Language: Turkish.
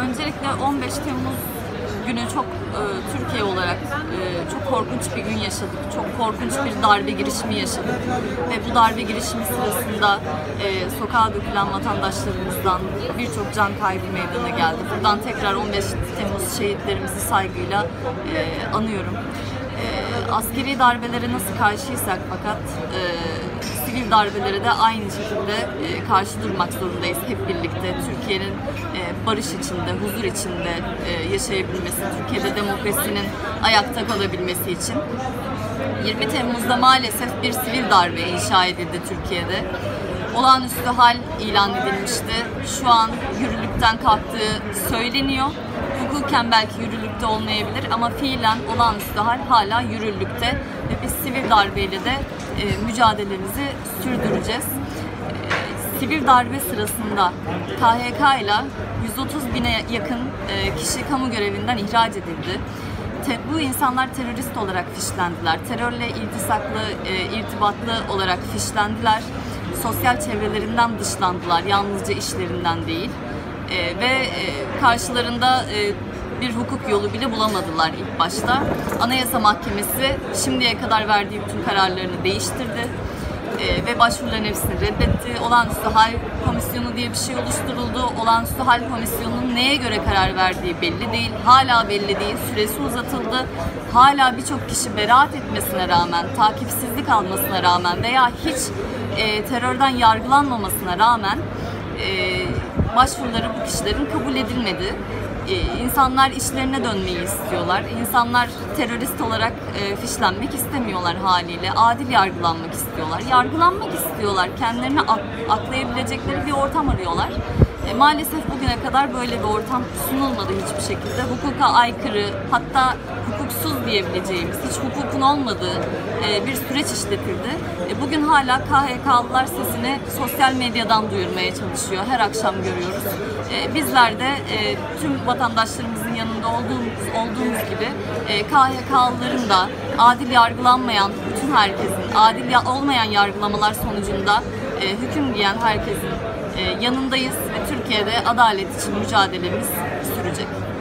Öncelikle 15 Temmuz günü çok Türkiye olarak çok korkunç bir gün yaşadık. Çok korkunç bir darbe girişimi yaşadık. Ve bu darbe girişimi sırasında sokağa dökülen vatandaşlarımızdan birçok can kaybı meydana geldi. Buradan tekrar 15 Temmuz şehitlerimizi saygıyla anıyorum. Askeri darbelere nasıl karşıysak fakat sivil darbelere de aynı şekilde karşı durmak zorundayız hep birlikte. Türkiye'nin barış içinde, huzur içinde yaşayabilmesi, Türkiye'de demokrasinin ayakta kalabilmesi için. 20 Temmuz'da maalesef bir sivil darbe inşa edildi Türkiye'de. Olağanüstü hal ilan edilmişti. Şu an yürürlükten kalktığı söyleniyor. Hukuken belki yürürlükte olmayabilir ama fiilen olağanüstü hal hala yürürlükte ve biz sivil darbeyle de mücadelemizi sürdüreceğiz. Sivil darbe sırasında KHK ile 130 bine yakın kişi kamu görevinden ihraç edildi. Bu insanlar terörist olarak fişlendiler. Terörle iltisaklı, irtibatlı olarak fişlendiler. Sosyal çevrelerinden dışlandılar, yalnızca işlerinden değil. Ve karşılarında bir hukuk yolu bile bulamadılar ilk başta. Anayasa Mahkemesi şimdiye kadar verdiği bütün kararlarını değiştirdi ve başvuruların hepsini reddetti. Olağanüstü Hal Komisyonu diye bir şey oluşturuldu. Olağanüstü Hal Komisyonu'nun neye göre karar verdiği belli değil. Hala belli değil. Süresi uzatıldı. Hala birçok kişi beraat etmesine rağmen, takipsizlik almasına rağmen veya hiç terörden yargılanmamasına rağmen başvuruları bu kişilerin kabul edilmedi. İnsanlar işlerine dönmeyi istiyorlar. İnsanlar terörist olarak fişlenmek istemiyorlar haliyle. Adil yargılanmak istiyorlar. Yargılanmak istiyorlar. Kendilerini aklayabilecekleri bir ortam arıyorlar. Maalesef bugüne kadar böyle bir ortam sunulmadı hiçbir şekilde. Hukuka aykırı, hatta hukuksuz diyebileceğimiz, hiç hukukun olmadığı bir süreç işletildi. Bugün hala KHK'lılar sesini sosyal medyadan duyurmaya çalışıyor. Her akşam görüyoruz. Bizler de tüm vatandaşlarımızın yanında olduğumuz gibi KHK'lıların da adil yargılanmayan bütün herkesin, adil olmayan yargılamalar sonucunda hüküm giyen herkesin yanındayız ve Türkiye'de adalet için mücadelemiz sürecek.